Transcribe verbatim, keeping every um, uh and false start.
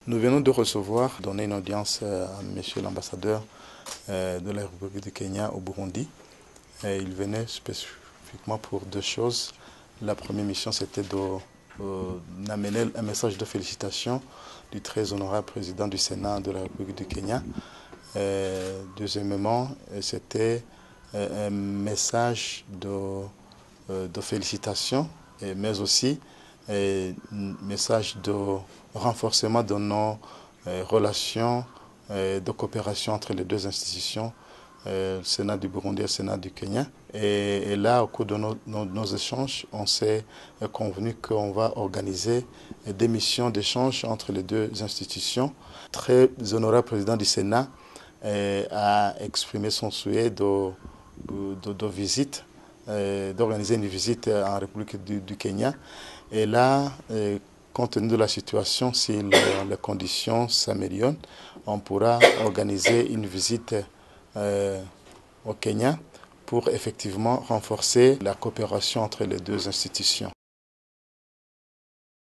Nous venons de recevoir, donner une audience à Monsieur l'ambassadeur de la République du Kenya au Burundi. Et il venait spécifiquement pour deux choses. La première mission, c'était d'amener euh, un message de félicitations du très honorable président du Sénat de la République du Kenya. Et deuxièmement, c'était un message de, de félicitations, mais aussi un message de renforcement de nos relations de coopération entre les deux institutions, le Sénat du Burundi et le Sénat du Kenya. Et, et là, au cours de nos, nos, nos échanges, on s'est convenu qu'on va organiser des missions d'échange entre les deux institutions. Très honorable président du Sénat a exprimé son souhait de, de, de visite, d'organiser une visite en République du, du Kenya. Et là, compte tenu de la situation, si les conditions s'améliorent, on pourra organiser une visite euh, au Kenya pour effectivement renforcer la coopération entre les deux institutions.